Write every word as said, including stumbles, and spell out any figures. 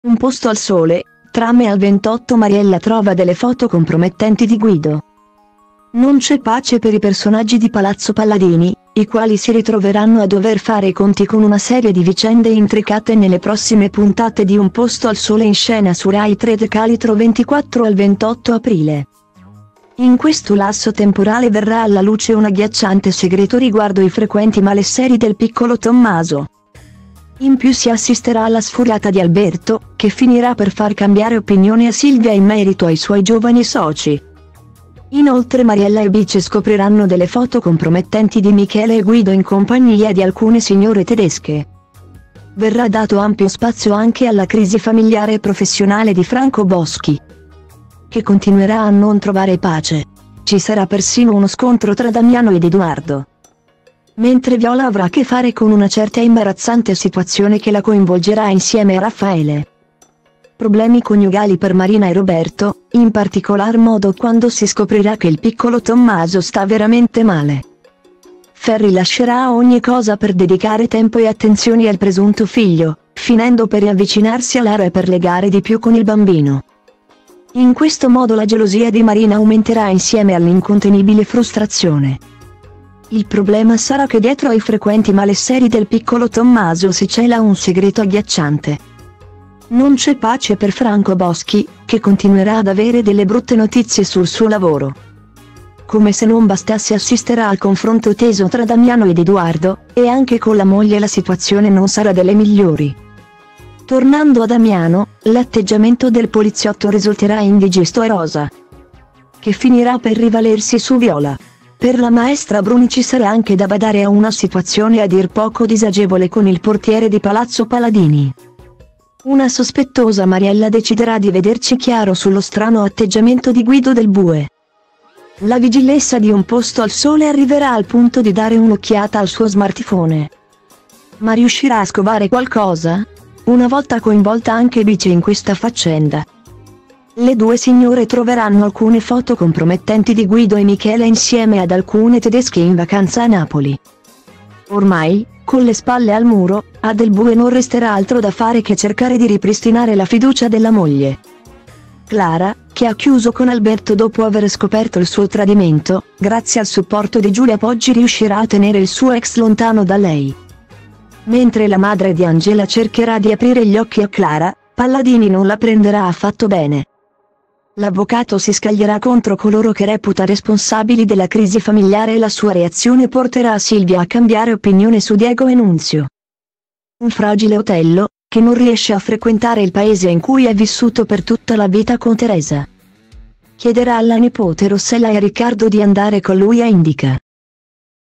Un posto al sole, trame al ventotto. Mariella trova delle foto compromettenti di Guido. Non c'è pace per i personaggi di Palazzo Palladini, i quali si ritroveranno a dover fare i conti con una serie di vicende intricate nelle prossime puntate di Un posto al sole in scena su Rai tre da Calitro ventiquattro al ventotto aprile. In questo lasso temporale verrà alla luce un agghiacciante segreto riguardo i frequenti malesseri del piccolo Tommaso. In più si assisterà alla sfuriata di Alberto, che finirà per far cambiare opinione a Silvia in merito ai suoi giovani soci. Inoltre Mariella e Bice scopriranno delle foto compromettenti di Michele e Guido in compagnia di alcune signore tedesche. Verrà dato ampio spazio anche alla crisi familiare e professionale di Franco Boschi, che continuerà a non trovare pace. Ci sarà persino uno scontro tra Damiano ed Edoardo. Mentre Viola avrà a che fare con una certa imbarazzante situazione che la coinvolgerà insieme a Raffaele. Problemi coniugali per Marina e Roberto, in particolar modo quando si scoprirà che il piccolo Tommaso sta veramente male. Ferri lascerà ogni cosa per dedicare tempo e attenzioni al presunto figlio, finendo per riavvicinarsi a Lara e per legare di più con il bambino. In questo modo la gelosia di Marina aumenterà insieme all'incontenibile frustrazione. Il problema sarà che dietro ai frequenti malesseri del piccolo Tommaso si cela un segreto agghiacciante. Non c'è pace per Franco Boschi, che continuerà ad avere delle brutte notizie sul suo lavoro. Come se non bastasse, assisterà al confronto teso tra Damiano ed Edoardo, e anche con la moglie la situazione non sarà delle migliori. Tornando a Damiano, l'atteggiamento del poliziotto risulterà indigesto a Rosa, che finirà per rivalersi su Viola. Per la maestra Bruni ci sarà anche da badare a una situazione a dir poco disagevole con il portiere di Palazzo Palladini. Una sospettosa Mariella deciderà di vederci chiaro sullo strano atteggiamento di Guido Del Bue. La vigilessa di Un posto al sole arriverà al punto di dare un'occhiata al suo smartphone. Ma riuscirà a scovare qualcosa? Una volta coinvolta anche Bice in questa faccenda, le due signore troveranno alcune foto compromettenti di Guido e Michele insieme ad alcune tedesche in vacanza a Napoli. Ormai, con le spalle al muro, a Del Bue non resterà altro da fare che cercare di ripristinare la fiducia della moglie. Clara, che ha chiuso con Alberto dopo aver scoperto il suo tradimento, grazie al supporto di Giulia Poggi riuscirà a tenere il suo ex lontano da lei. Mentre la madre di Angela cercherà di aprire gli occhi a Clara, Palladini non la prenderà affatto bene. L'avvocato si scaglierà contro coloro che reputa responsabili della crisi familiare e la sua reazione porterà Silvia a cambiare opinione su Diego e Nunzio. Un fragile Otello, che non riesce a frequentare il paese in cui è vissuto per tutta la vita con Teresa. Chiederà alla nipote Rossella e a Riccardo di andare con lui a Indica.